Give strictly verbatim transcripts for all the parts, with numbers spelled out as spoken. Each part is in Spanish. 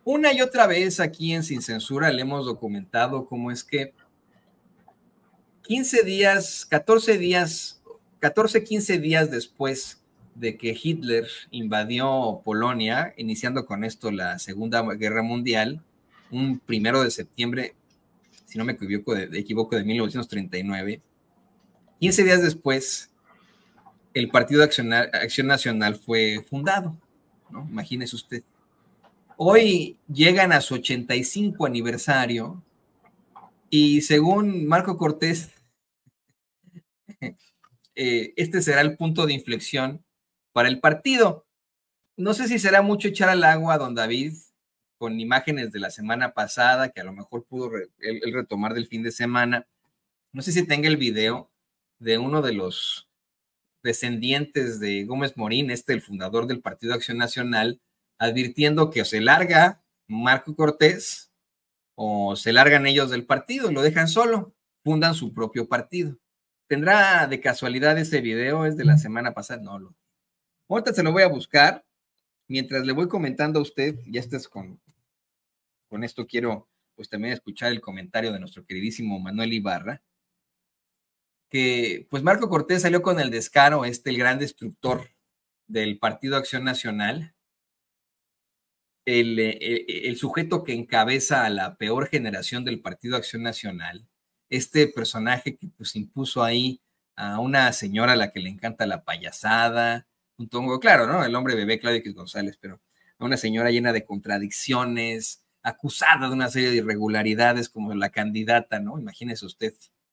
Una y otra vez aquí en Sin Censura le hemos documentado cómo es que quince días, catorce días, catorce, quince días después de que Hitler invadió Polonia, iniciando con esto la Segunda Guerra Mundial, un primero de septiembre, si no me equivoco, de, de equivoco, de mil novecientos treinta y nueve, quince días después, el Partido Acción, Acción Nacional fue fundado, ¿no? Imagínese usted. Hoy llegan a su ochenta y cinco aniversario y según Marco Cortés, eh, este será el punto de inflexión para el partido. No sé si será mucho echar al agua a don David con imágenes de la semana pasada, que a lo mejor pudo re, él, él retomar del fin de semana. No sé si tenga el video de uno de los descendientes de Gómez Morín, este el fundador del Partido Acción Nacional, advirtiendo que o se larga Marco Cortés o se largan ellos del partido y lo dejan solo, fundan su propio partido. ¿Tendrá de casualidad ese video? ¿Es de la semana pasada? No, lo. Ahorita se lo voy a buscar. Mientras le voy comentando a usted, ya estás con, con esto, quiero pues también escuchar el comentario de nuestro queridísimo Manuel Ibarra, que pues Marco Cortés salió con el descaro, este, el gran destructor del Partido Acción Nacional, el, el, el sujeto que encabeza a la peor generación del Partido Acción Nacional, este personaje que pues impuso ahí a una señora a la que le encanta la payasada, un tongo, claro, ¿no? El hombre bebé Claudio X González, pero a una señora llena de contradicciones, acusada de una serie de irregularidades como la candidata, ¿no? Imagínese usted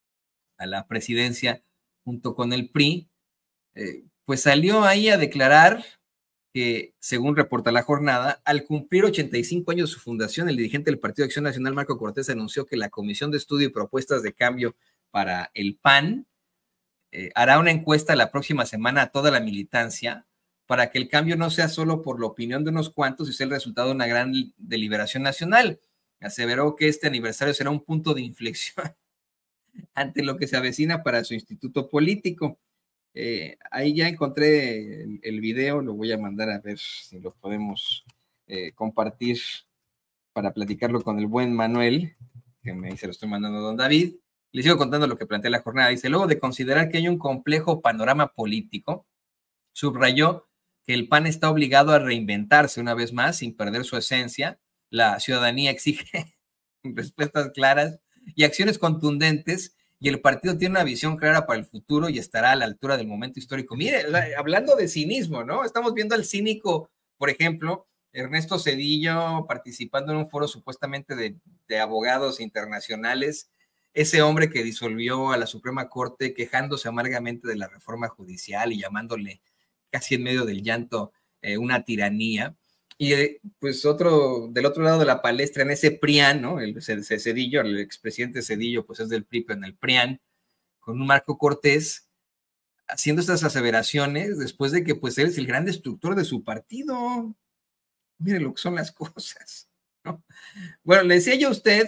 a la presidencia junto con el P R I, eh, pues salió ahí a declarar que, según reporta La Jornada, al cumplir ochenta y cinco años de su fundación, el dirigente del Partido de Acción Nacional, Marco Cortés, anunció que la Comisión de Estudio y Propuestas de Cambio para el P A N eh, hará una encuesta la próxima semana a toda la militancia para que el cambio no sea solo por la opinión de unos cuantos y sea el resultado de una gran deliberación nacional. Aseveró que este aniversario será un punto de inflexión ante lo que se avecina para su instituto político. Eh, ahí ya encontré el, el video, lo voy a mandar a ver si lo podemos eh, compartir para platicarlo con el buen Manuel, que me dice, lo estoy mandando a don David. Le sigo contando lo que plantea La Jornada. Dice, luego de considerar que hay un complejo panorama político, subrayó que el P A N está obligado a reinventarse una vez más sin perder su esencia. La ciudadanía exige respuestas claras y acciones contundentes, y el partido tiene una visión clara para el futuro y estará a la altura del momento histórico. Mire, hablando de cinismo, ¿no? Estamos viendo al cínico, por ejemplo, Ernesto Zedillo participando en un foro supuestamente de, de abogados internacionales, ese hombre que disolvió a la Suprema Corte quejándose amargamente de la reforma judicial y llamándole casi en medio del llanto eh, una tiranía. Y eh, pues otro, del otro lado de la palestra, en ese P R I A N, ¿no? El Zedillo, el expresidente Zedillo, pues es del P R I, pero en el P R I A N, con un Marco Cortés, haciendo estas aseveraciones después de que pues él es el gran destructor de su partido. Mire lo que son las cosas, ¿no? Bueno, le decía yo a usted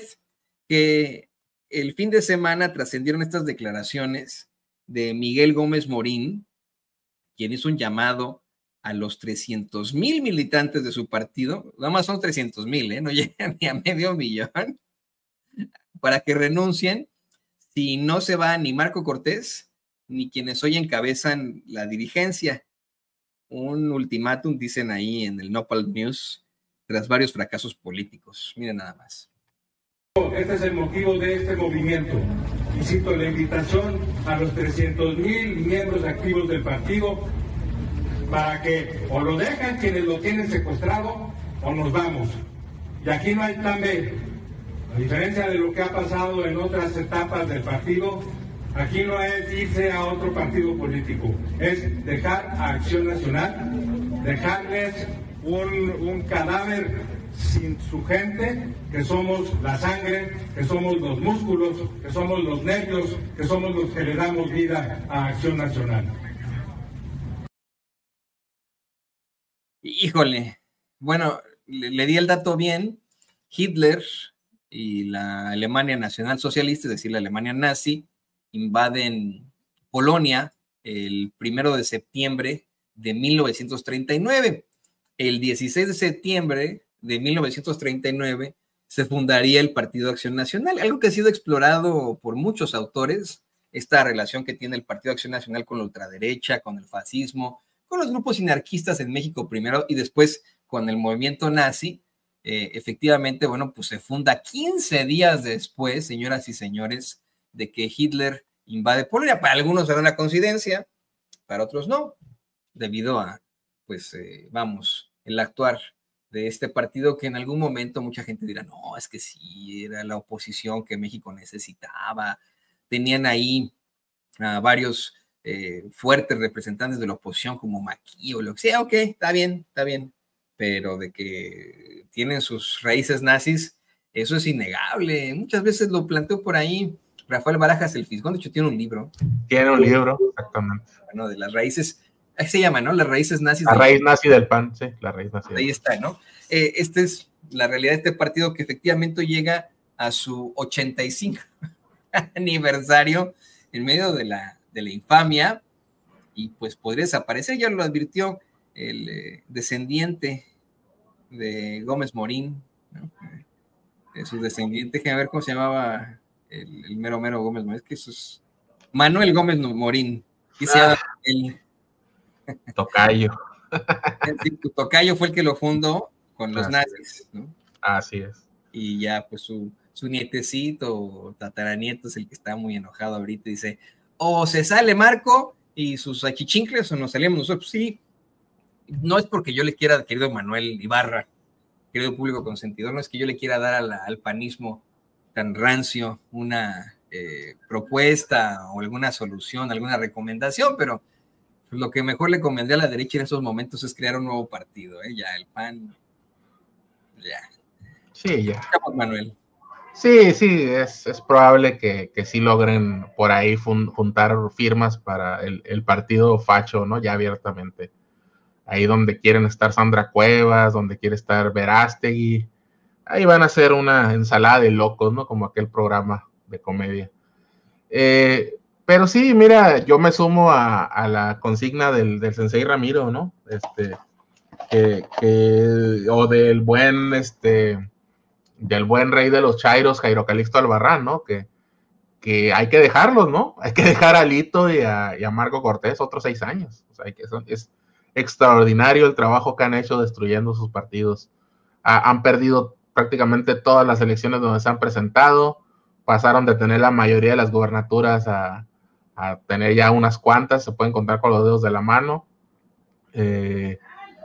que el fin de semana trascendieron estas declaraciones de Miguel Gómez Morín, quien hizo un llamado a los trescientos mil militantes de su partido, nada más son trescientos mil, ¿eh? No llegan ni a medio millón, para que renuncien si no se va ni Marco Cortés ni quienes hoy encabezan la dirigencia. Un ultimátum, dicen ahí en el Nopal News, tras varios fracasos políticos. Miren nada más. Este es el motivo de este movimiento. Y cito la invitación a los trescientos mil miembros activos del partido para que o lo dejan quienes lo tienen secuestrado o nos vamos. Y aquí no hay plan B. A diferencia de lo que ha pasado en otras etapas del partido, aquí no es irse a otro partido político, es dejar a Acción Nacional, dejarles un, un cadáver sin su gente, que somos la sangre, que somos los músculos, que somos los nervios, que somos los que le damos vida a Acción Nacional. Híjole, bueno, le, le di el dato bien. Hitler y la Alemania Nacional Socialista, es decir, la Alemania nazi, invaden Polonia el primero de septiembre de mil novecientos treinta y nueve. El dieciséis de septiembre de mil novecientos treinta y nueve se fundaría el Partido Acción Nacional, algo que ha sido explorado por muchos autores, esta relación que tiene el Partido Acción Nacional con la ultraderecha, con el fascismo, con los grupos anarquistas en México primero y después con el movimiento nazi. Eh, efectivamente, bueno, pues se funda quince días después, señoras y señores, de que Hitler invade Polonia. Para algunos era una coincidencia, para otros no, debido a, pues, eh, vamos, el actuar de este partido que en algún momento mucha gente dirá, no, es que sí, era la oposición que México necesitaba. Tenían ahí a varios eh, fuertes representantes de la oposición como Maquis o lo que sea, ok, está bien, está bien, pero de que tienen sus raíces nazis, eso es innegable. Muchas veces lo planteó por ahí Rafael Barajas el Fisgón, de hecho tiene un libro. Tiene un libro, exactamente. Bueno, de las raíces, ahí se llama, ¿no? Las raíces nazis. La raíz nazi del P A N, sí, la raíz nazi. Ahí está, ¿no? Eh, esta es la realidad de este partido que efectivamente llega a su ochenta y cinco aniversario en medio de la, de la infamia y pues podría desaparecer, ya lo advirtió el eh, descendiente de Gómez Morín, ¿no? Eh, su descendiente, déjame ver cómo se llamaba el, el mero mero Gómez Morín, es que eso es Manuel Gómez Morín, y se llama el Tocayo. El Tocayo fue el que lo fundó con los Así nazis, es. ¿no? Así es. Y ya, pues su, su nietecito o tataranieto es el que está muy enojado ahorita. Dice, o se sale Marco y sus achichincles o nos salimos nosotros. Sí, no es porque yo le quiera, querido Manuel Ibarra, querido público consentidor, no es que yo le quiera dar a la, al panismo tan rancio una eh, propuesta o alguna solución, alguna recomendación, pero lo que mejor le convendría a la derecha en esos momentos es crear un nuevo partido, ¿eh? Ya, el P A N, ya. Sí, ya. Vamos, Manuel. Sí, sí, es, es probable que, que sí logren por ahí fun, juntar firmas para el, el partido facho, ¿no? Ya abiertamente. Ahí donde quieren estar Sandra Cuevas, donde quiere estar Verástegui, ahí van a hacer una ensalada de locos, ¿no? Como aquel programa de comedia. Eh, pero sí, mira, yo me sumo a, a la consigna del, del Sensei Ramiro, ¿no? Este, que, que, o del buen, este, del buen rey de los chairos, Jairo Calixto Albarrán, ¿no? Que, que hay que dejarlos, ¿no? Hay que dejar a Lito y a, y a Marco Cortés otros seis años. O sea, hay que, son, es extraordinario el trabajo que han hecho destruyendo sus partidos. Ha, han perdido prácticamente todas las elecciones donde se han presentado, pasaron de tener la mayoría de las gubernaturas a, a tener ya unas cuantas, se pueden contar con los dedos de la mano. Eh,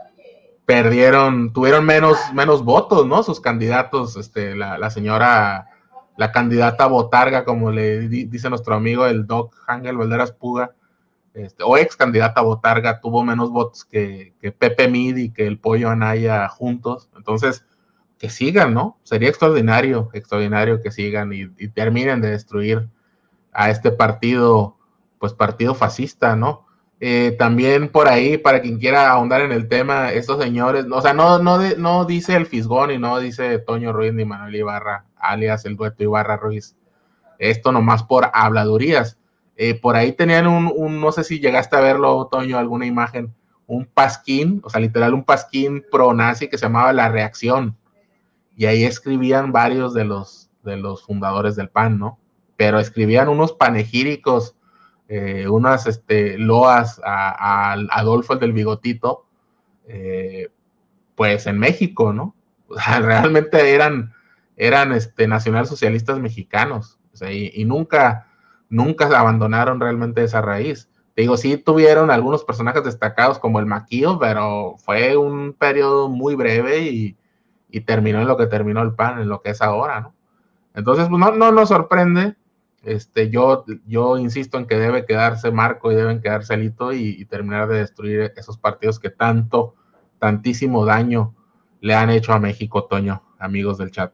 perdieron, tuvieron menos, menos votos, ¿no? Sus candidatos, este, la, la señora, la candidata botarga, como le di, dice nuestro amigo el Doc Ángel Valderas Puga, este, o ex candidata botarga, tuvo menos votos que, que Pepe Mid y que el Pollo Anaya juntos. Entonces, que sigan, ¿no? Sería extraordinario, extraordinario que sigan y, y terminen de destruir a este partido, pues partido fascista, ¿no? Eh, también por ahí, para quien quiera ahondar en el tema, estos señores, o sea, no, no, de, no dice el Fisgón y no dice Toño Ruiz ni Manuel Ibarra, alias el dueto Ibarra Ruiz, esto nomás por habladurías. Eh, por ahí tenían un, un, no sé si llegaste a verlo, Toño, alguna imagen, un pasquín, o sea, literal un pasquín pro-nazi que se llamaba La Reacción, y ahí escribían varios de los, de los fundadores del P A N, ¿no? Pero escribían unos panegíricos, eh, unas este, loas a, a Adolfo el del bigotito, eh, pues en México, ¿no? O sea, realmente eran, eran este, nacionalsocialistas mexicanos, o sea, y, y nunca, nunca abandonaron realmente esa raíz. Te digo, sí tuvieron algunos personajes destacados como el Maquillo, pero fue un periodo muy breve y, y terminó en lo que terminó el P A N, en lo que es ahora, ¿no? Entonces, pues no, no nos sorprende. Este, yo, yo insisto en que debe quedarse Marco y deben quedarse Lito y, y terminar de destruir esos partidos que tanto, tantísimo daño le han hecho a México, Toño, amigos del chat.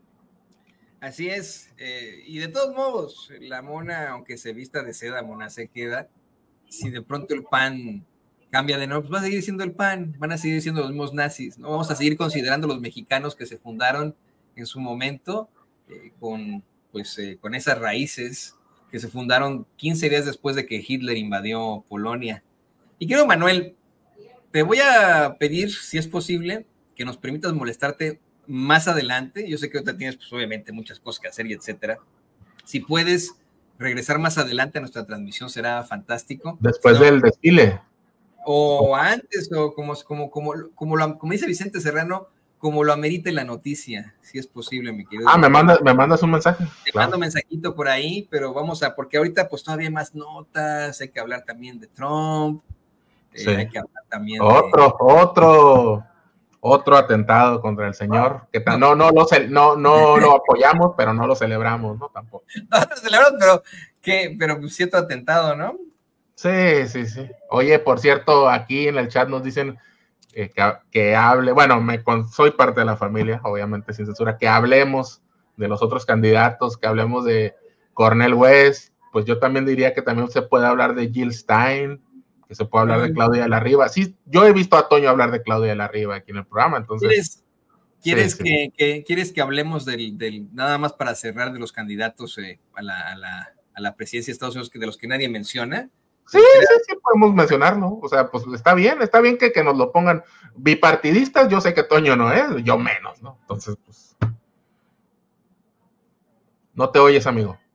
Así es, eh, y de todos modos, la mona, aunque se vista de seda, mona se queda. Si de pronto el P A N cambia de nombre, pues va a seguir siendo el P A N, van a seguir siendo los mismos nazis, ¿no? Vamos a seguir considerando los mexicanos que se fundaron en su momento eh, con, pues, eh, con esas raíces que se fundaron quince días después de que Hitler invadió Polonia. Y quiero, Manuel, te voy a pedir, si es posible, que nos permitas molestarte más adelante. Yo sé que ahorita tienes, pues, obviamente, muchas cosas que hacer y etcétera. Si puedes regresar más adelante a nuestra transmisión, será fantástico. Después no, del desfile. O antes, o como, como, como, como, lo, como dice Vicente Serrano, como lo amerite la noticia, si es posible, mi querido. Ah, me, manda, me mandas un mensaje. Te claro. mando un mensajito por ahí, pero vamos a, porque ahorita pues todavía hay más notas, hay que hablar también de Trump, sí. eh, hay que hablar también otro, de... otro, otro atentado contra el señor, que no, no, no, lo, no, no lo apoyamos, pero no lo celebramos, ¿no? Tampoco. No lo celebramos, pero, ¿qué? Pero cierto atentado, ¿no? Sí, sí, sí. Oye, por cierto, aquí en el chat nos dicen eh, que, que hable, bueno, me, soy parte de la familia, obviamente sin censura, que hablemos de los otros candidatos, que hablemos de Cornel West, pues yo también diría que también se puede hablar de Jill Stein, que se puede hablar de Claudia de la Riva. Sí, yo he visto a Toño hablar de Claudia de la Riva aquí en el programa, entonces... ¿Quieres, ¿quieres, sí, que, sí. Que, ¿quieres que hablemos del, del, nada más para cerrar, de los candidatos eh, a, la, a, la, a la presidencia de Estados Unidos, que de los que nadie menciona? Sí, sí, sí, podemos mencionarlo. O sea, pues está bien, está bien que, que nos lo pongan bipartidistas. Yo sé que Toño no es, yo menos, ¿no? Entonces, pues. No te oyes, amigo.